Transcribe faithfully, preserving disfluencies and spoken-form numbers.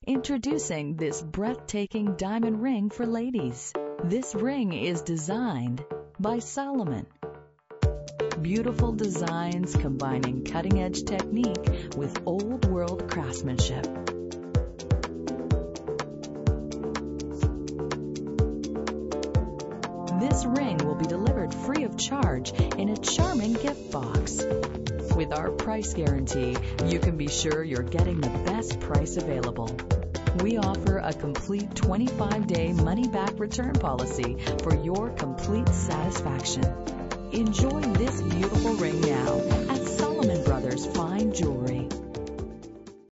Introducing this breathtaking diamond ring for ladies. This ring is designed by Solomon. Beautiful designs combining cutting-edge technique with old-world craftsmanship. This ring will be delivered free of charge in a charming gift box. With our price guarantee, you can be sure you're getting the best price available. We offer a complete twenty-five day money-back return policy for your complete satisfaction. Enjoy this beautiful ring now at Solomon Brothers Fine Jewelry.